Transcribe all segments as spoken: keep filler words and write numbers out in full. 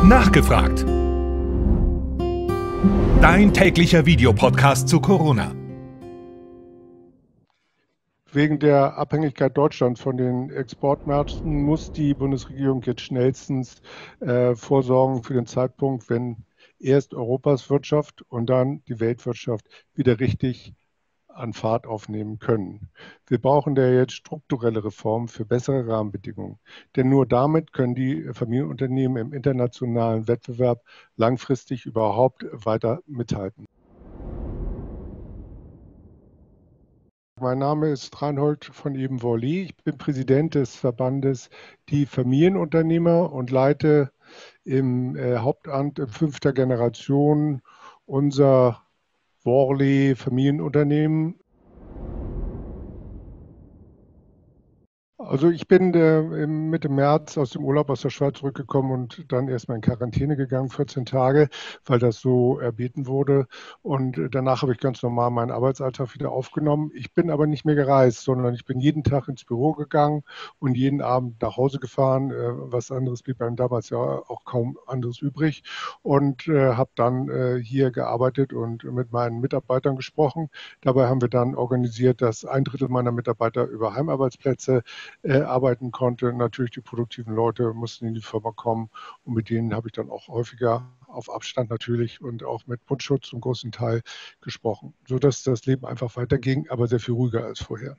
Nachgefragt. Dein täglicher Videopodcast zu Corona. Wegen der Abhängigkeit Deutschlands von den Exportmärkten muss die Bundesregierung jetzt schnellstens äh, vorsorgen für den Zeitpunkt, wenn erst Europas Wirtschaft und dann die Weltwirtschaft wieder richtig an Fahrt aufnehmen können. Wir brauchen da jetzt strukturelle Reformen für bessere Rahmenbedingungen. Denn nur damit können die Familienunternehmen im internationalen Wettbewerb langfristig überhaupt weiter mithalten. Mein Name ist Reinhold von Ebenvolli. Ich bin Präsident des Verbandes Die Familienunternehmer und leite im äh, Hauptamt in fünfter Generation unser Worley Familienunternehmen. Also ich bin äh, Mitte März aus dem Urlaub aus der Schweiz zurückgekommen und dann erstmal in Quarantäne gegangen, vierzehn Tage, weil das so erbeten wurde. Und äh, danach habe ich ganz normal meinen Arbeitsalltag wieder aufgenommen. Ich bin aber nicht mehr gereist, sondern ich bin jeden Tag ins Büro gegangen und jeden Abend nach Hause gefahren. Äh, was anderes blieb einem damals ja auch kaum anderes übrig. Und äh, habe dann äh, hier gearbeitet und mit meinen Mitarbeitern gesprochen. Dabei haben wir dann organisiert, dass ein Drittel meiner Mitarbeiter über Heimarbeitsplätze Äh, arbeiten konnte. Natürlich die produktiven Leute mussten in die Firma kommen und mit denen habe ich dann auch häufiger auf Abstand natürlich und auch mit Mundschutz zum großen Teil gesprochen, sodass das Leben einfach weiterging, aber sehr viel ruhiger als vorher.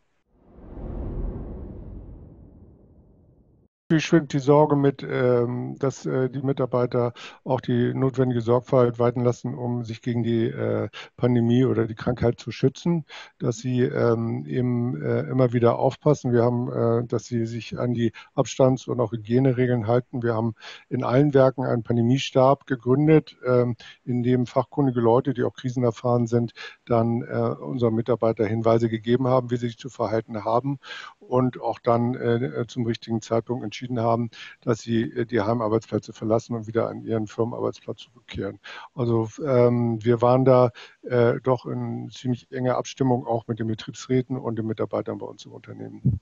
Natürlich schwingt die Sorge mit, ähm, dass äh, die Mitarbeiter auch die notwendige Sorgfalt walten lassen, um sich gegen die äh, Pandemie oder die Krankheit zu schützen, dass sie ähm, eben äh, immer wieder aufpassen. Wir haben, äh, dass sie sich an die Abstands- und auch Hygieneregeln halten. Wir haben in allen Werken einen Pandemiestab gegründet, ähm, in dem fachkundige Leute, die auch krisenerfahren sind, dann äh, unseren Mitarbeitern Hinweise gegeben haben, wie sie sich zu verhalten haben und auch dann äh, zum richtigen Zeitpunkt entschieden haben, dass sie die Heimarbeitsplätze verlassen und wieder an ihren Firmenarbeitsplatz zurückkehren. Also ähm, wir waren da äh, doch in ziemlich enger Abstimmung auch mit den Betriebsräten und den Mitarbeitern bei uns im Unternehmen.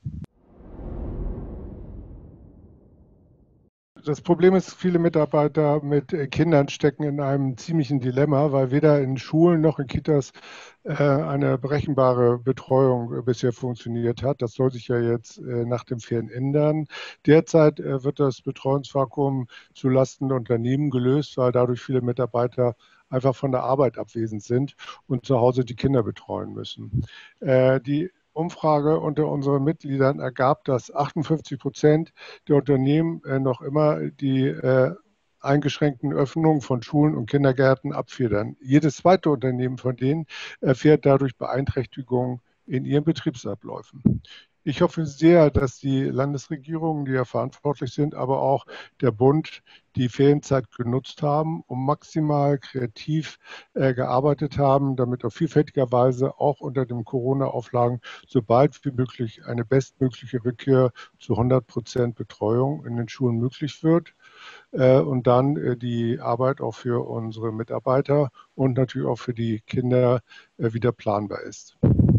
Das Problem ist, viele Mitarbeiter mit Kindern stecken in einem ziemlichen Dilemma, weil weder in Schulen noch in Kitas äh, eine berechenbare Betreuung äh, bisher funktioniert hat. Das soll sich ja jetzt äh, nach den Ferien ändern. Derzeit äh, wird das Betreuungsvakuum zulasten der Unternehmen gelöst, weil dadurch viele Mitarbeiter einfach von der Arbeit abwesend sind und zu Hause die Kinder betreuen müssen. Äh, die Umfrage unter unseren Mitgliedern ergab, dass achtundfünfzig Prozent der Unternehmen äh, noch immer die äh, eingeschränkten Öffnungen von Schulen und Kindergärten abfedern. Jedes zweite Unternehmen von denen erfährt dadurch Beeinträchtigungen in ihren Betriebsabläufen. Ich hoffe sehr, dass die Landesregierungen, die ja verantwortlich sind, aber auch der Bund die Ferienzeit genutzt haben, um maximal kreativ äh, gearbeitet haben, damit auf vielfältiger Weise auch unter den Corona-Auflagen so bald wie möglich eine bestmögliche Rückkehr zu hundert Prozent Betreuung in den Schulen möglich wird äh, und dann äh, die Arbeit auch für unsere Mitarbeiter und natürlich auch für die Kinder äh, wieder planbar ist.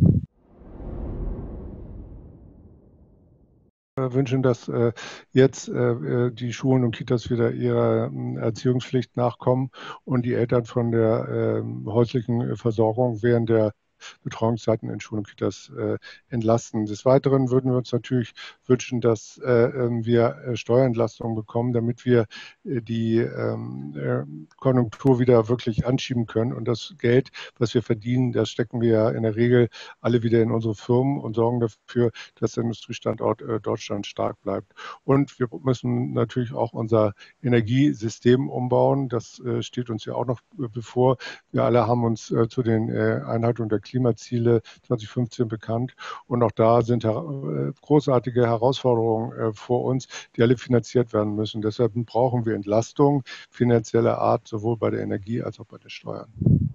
Wünschen, dass äh, jetzt äh, die Schulen und Kitas wieder ihrer äh, Erziehungspflicht nachkommen und die Eltern von der äh, häuslichen Versorgung während der Betreuungszeiten in Schulen und Kitas äh, entlasten. Des Weiteren würden wir uns natürlich wünschen, dass äh, wir äh, Steuerentlastungen bekommen, damit wir äh, die ähm, äh, Konjunktur wieder wirklich anschieben können. Und das Geld, was wir verdienen, das stecken wir ja in der Regel alle wieder in unsere Firmen und sorgen dafür, dass der Industriestandort äh, Deutschland stark bleibt. Und wir müssen natürlich auch unser Energiesystem umbauen. Das äh, steht uns ja auch noch äh, bevor. Wir alle haben uns äh, zu den äh, Einhaltung der Klimaziele zwanzig fünfzehn bekannt. Und auch da sind äh, großartige Herausforderungen äh, vor uns, die alle finanziert werden müssen. Deshalb brauchen wir Entlastung finanzieller Art, sowohl bei der Energie als auch bei den Steuern.